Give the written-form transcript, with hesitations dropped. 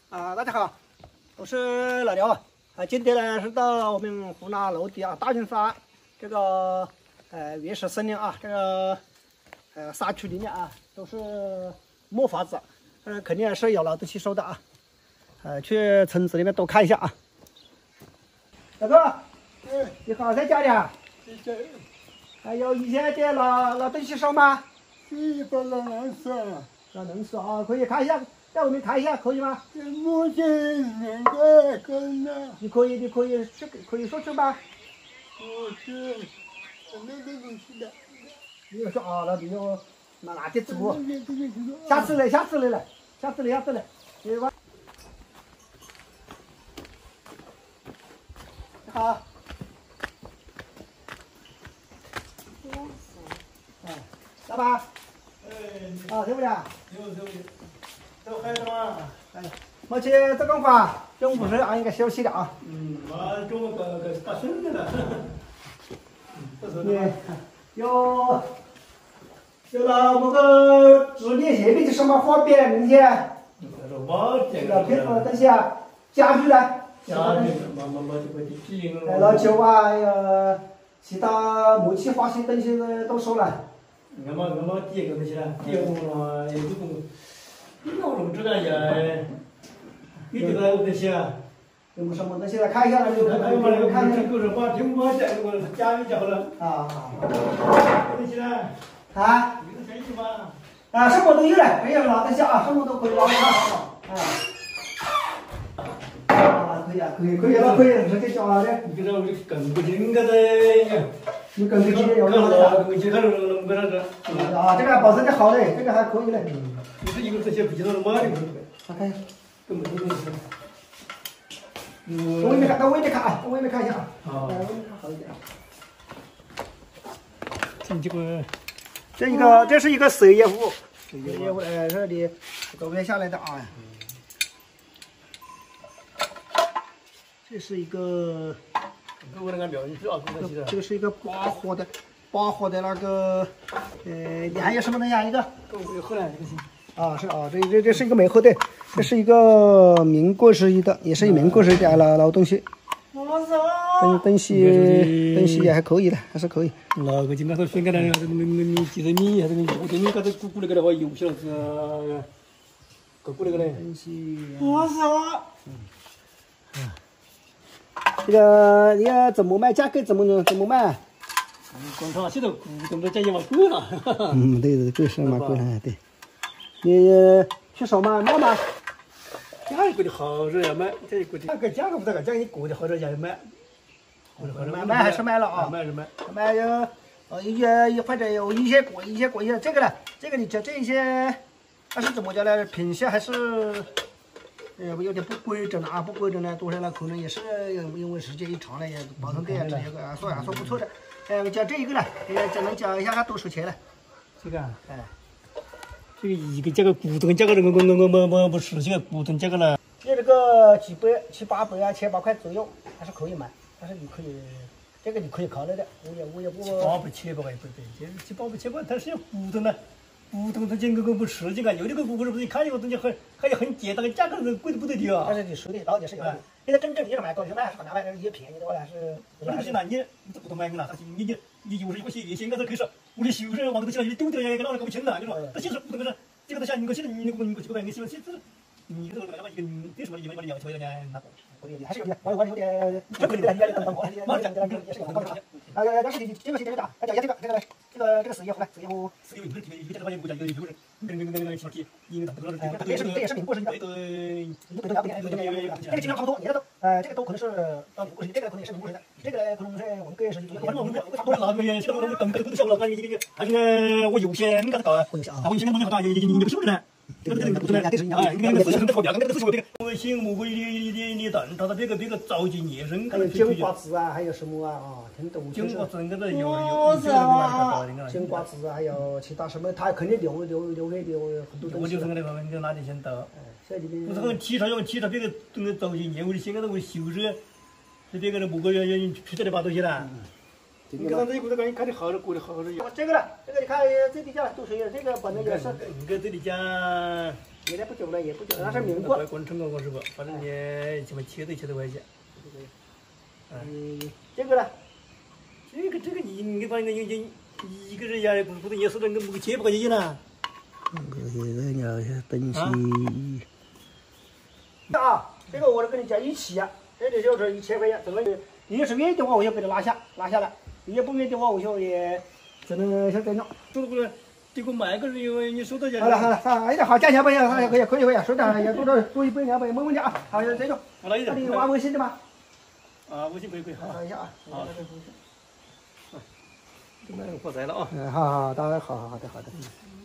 大家好，我是老刘啊。今天呢是到我们湖南娄底啊大云山这个原始森林啊，这个山区里面啊都是木房子，肯定是有老东西收的啊。去村子里面多看一下啊。大哥，你好，在家里啊？ 在。 还有以前的老东西收吗？ 一般老能说了。 老能说啊，可以看一下。带我们看一下，可以吗？ 目前应该可以呢。 你可以说出吗？ 我是那个东西的。 你要说啊，那你要拿的足。下次来。你吧。你好。老板。啊，对不对？ 有。都还什么？ 目前这个话，中午时应该休息了啊。 我中午搞孙子了。 有了那个直立鞋的什么方便明天？这个平时东西啊，家具呢？老酒啊，其他木器花些东西都收了。 我第一个东西了，第二个也不懂。我怎么知道也？有这个东西啊？ 有没什么东西来看一下了？ 看一下。就是把听我讲，我家里讲了。东西呢？有东西吗？ 什么都有了，没有老东西啊，什么都可以捞的可以了，直接交了的。 你这更不行个的。 你更不行有了的。这个保存的好嘞，这个还可以嘞。 你这一个这些比较的嘛的。 看， 根本就我也没看啊，我也没看一下啊。我也没看好一点。这是一个蛇叶屋，这里狗片下来的啊。这是一个，这个是一个拔火的那个，你还有什么东西啊？一个。这是一个没喝的，这是一个民国时期的，也是民国时期的老东西。东西也还可以的，还是可以。 那个今天他选个那个你记得米还是我对你搞的鼓那个的话，油起了是鼓那个嘞。 东西。这个你要怎么卖？价格怎么卖？ 广场现在古董的价钱嘛贵了。 对，贵是蛮贵的，对。你去手卖吗？ 价格的好热呀卖，这个价格不这个价，你过的好热也卖。 卖还是卖了啊？ 卖。 或者有一些过一些这个呢？这个你这一些，那是怎么讲呢？品相还是有点不规整啊，不规整呢，多少呢？可能也是因为时间一长了，也保存店这个算不错的。讲这一个呢，只能讲一下它多少钱了？ 这个这个一个价格古董价格我不是这个古董价格了。 你这个几百700-800啊，1800块左右还是可以买，但是你可以这个你可以考虑的，我也不。 700-800块不对，这700-800块，它是古董的，古董它这个不实际啊，有的个古董不是看这个东西很简单，价格是贵的不得了。 但是你手里老也是有的。现在真正你是买高级卖还是很难卖，也便宜的话呢是。 不是那你这不懂买了，你就是一个写现在开始，我的修身往这东西你丢掉也跟老人搞不清了，你说这现在不懂个这个东西你现在你过去买你喜欢写字，你这个干嘛一个对什么你要求有点那个。 还是有点，我有点，这个也是有的，也是有的。但是你这个是这个讲一下这个死叶湖， 死叶湖这个玩意不讲有人，那什么题，因为这也是民国时期的，这个经常差不多，你这都这个都可能是到民国时期，这个可能也是民国时期的，这个可能是文革时期， 我那个现在我更小了，还是我有些你看搞啊，我有些东西好大，你不晓得呢。这个不是呢，你个事情很好，这个事情这个，我醒目你等他的别个召集年人， 还有金瓜子啊，还有什么啊？听懂？ 金瓜子那个有金瓜子啊，还有其他什么，他肯定留给很多东西。 我就是那个你拿点钱到。不是提倡别个召集年为的先个我修热，是别个的不过要出这里把东西了。你看这一股子感觉看的好着过得好着。 这个了，这个你看这底下都是这个本来也是。 你看这里讲， 现在不救了，也不救，那是命过。 光成个师傅，反正你起码7块钱。 这个呢？ 这个你反正一个人家不也是那个7块钱呢？ 这个要等起。 啊，这个我跟你讲一起呀，这就是1000块钱，这个你是远的话，我就给他拿下来；也不远的话，我就也只能先这样。 说不是，这个卖个人你收到价。 好了，哎呀，好，价钱不一样，可以，收点也多少多100、200，没问题啊。好，这种。 好了， 那你挖微信的吗？ 啊，微信可以，好。 等一下啊。好。 这边发财了啊。 好，大家好的。